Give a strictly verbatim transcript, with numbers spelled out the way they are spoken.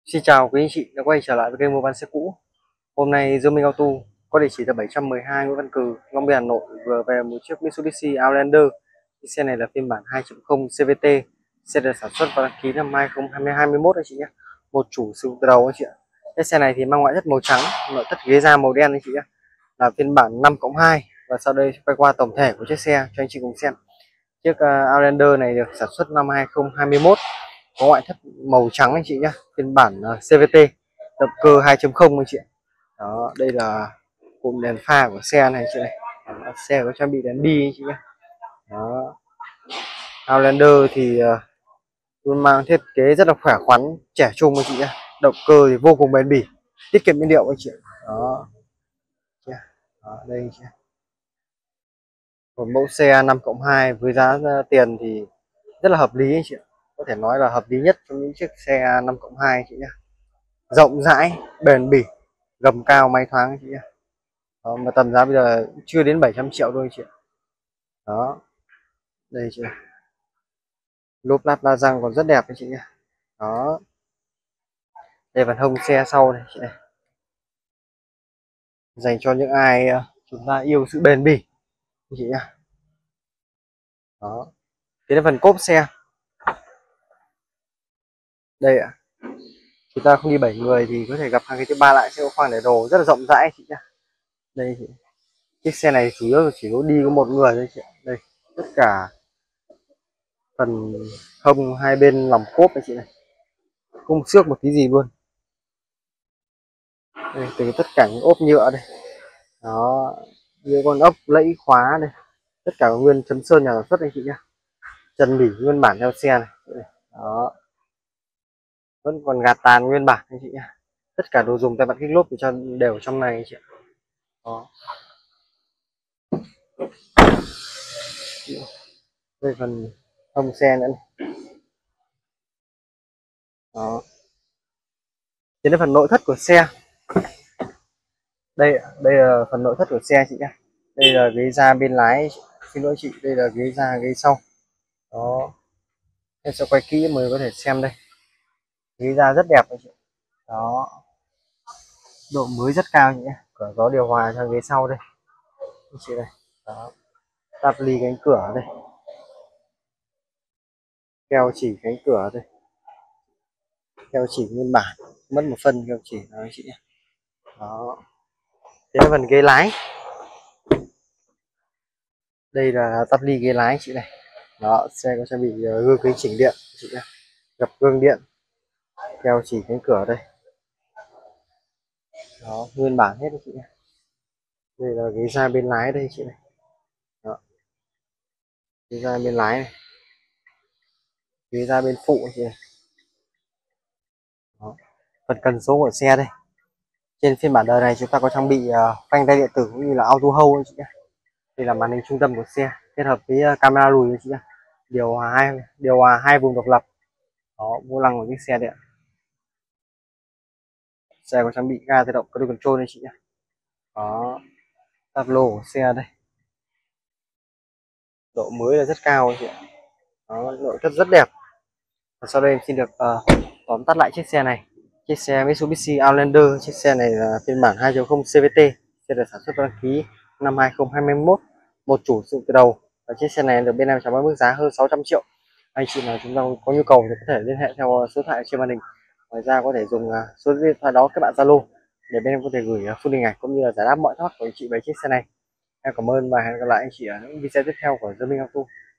Xin chào quý anh chị đã quay trở lại với kênh mua bán xe cũ. Hôm nay Dương Minh Auto có địa chỉ là bảy trăm mười hai Nguyễn Văn Cừ, Long Biên, Hà Nội vừa về một chiếc Mitsubishi Outlander. Chiếc xe này là phiên bản hai chấm không xê vê tê, xe được sản xuất và đăng ký năm hai không hai mốt anh chị nhé. Một chủ sử dụng từ đầu anh chị ạ. Cái xe này thì mang ngoại thất màu trắng, nội thất ghế da màu đen anh chị nhé. Là phiên bản năm cộng hai và sau đây quay qua tổng thể của chiếc xe cho anh chị cùng xem. Chiếc uh, Outlander này được sản xuất năm hai không hai mốt, có ngoại thất màu trắng anh chị nhé, phiên bản uh, xê vê tê, động cơ hai chấm không anh chị. Đó, đây là cụm đèn pha của xe này anh chị này. Đó, xe có trang bị đèn bi anh chị nhé. Đó, Outlander thì uh, luôn mang thiết kế rất là khỏe khoắn, trẻ trung anh chị nhé. Động cơ thì vô cùng bền bỉ, tiết kiệm nhiên liệu anh chị. Đó, đó đây anh chị. Một mẫu xe năm cộng hai với giá tiền thì rất là hợp lý anh chị ạ. Có thể nói là hợp lý nhất trong những chiếc xe năm cộng hai chị nhé. Rộng rãi, bền bỉ, gầm cao, máy thoáng chị nhé. Đó, mà tầm giá bây giờ chưa đến bảy trăm triệu thôi chị ạ. Đó, đây chị này. Lốp lát la răng còn rất đẹp anh chị nhé. Đó, đây phần hông xe sau này chị này, dành cho những ai chúng ta yêu sự bền bỉ anh chị nhé. Đó, thế là phần cốp xe đây ạ. Chúng ta không đi bảy người thì có thể gặp hàng cái thứ ba lại, sẽ có khoang để đồ rất là rộng rãi chị nhé. Đây chị, chiếc xe này chủ yếu chỉ có đi có một người thôi chị. Đây, tất cả phần hông hai bên lòng cốp này chị này, không xước một tí gì luôn. Đây, từ tất cả những ốp nhựa đây, đó, như con ốc lẫy khóa đây, tất cả nguyên chấm sơn nhà sản xuất anh chị nhé. Chân bỉ nguyên bản theo xe này. Đó, vẫn còn gạt tàn nguyên bản anh chị nhé. Tất cả đồ dùng tay vặn kích lốp thì cho đều trong này anh chị ạ. Đó, đây phần hông xe nữa này. Đó, đến phần nội thất của xe. Đây đây là phần nội thất của xe chị nhé. Đây là ghế da bên lái, xin lỗi chị, đây là ghế da ghế sau. Đó, em sẽ quay kỹ mới có thể xem đây. Ghế da rất đẹp anh chị. Đó, độ mới rất cao nhỉ. Cửa gió điều hòa cho ghế sau đây anh chị này. Đó, tắp ly cánh cửa đây, keo chỉ cánh cửa đây, keo chỉ nguyên bản, mất một phân keo chỉ đó anh chị nhé. Đó, thế là phần ghế lái. Đây là tắp ly ghế lái chị này. Đó, xe có trang bị gương kính chỉnh điện chị nhé, gập gương điện, keo chỉ cánh cửa đây. Đó, nguyên bản hết chị nhé. Đây là ghế da bên lái đây chị này. Đó, ghế da bên lái này, ghế da bên phụ chị này. Đó, phần cần số của xe đây. Trên phiên bản đời này chúng ta có trang bị uh, phanh tay điện tử cũng như là auto hold chị nhé. Đây là màn hình trung tâm của xe kết hợp với uh, camera lùi chị nhé. Điều hòa hai điều hòa hai vùng độc lập. Đó, vô lăng của chiếc xe đấy ạ. Xe có trang bị ga tự động cruise control đây chị nhé. Đó, táp lô của xe đây, độ mới là rất cao chị ạ. Đó, nội thất rất đẹp. Và sau đây em xin được uh, tóm tắt lại chiếc xe này. Chiếc xe Mitsubishi Outlander, chiếc xe này là phiên bản hai chấm không xê vê tê, xe được sản xuất đăng ký năm hai không hai mốt, một chủ sử dụng từ đầu. Và chiếc xe này được bên em chào bán mức giá hơn sáu trăm triệu. Anh chị nào chúng ta có nhu cầu thì có thể liên hệ theo số điện thoại trên màn hình. Ngoài ra có thể dùng uh, số điện thoại đó các bạn Zalo để bên em có thể gửi uh, full hình ảnh cũng như là giải đáp mọi thắc mắc của anh chị về chiếc xe này. Em cảm ơn và hẹn gặp lại anh chị ở những video tiếp theo của Dương Minh Auto.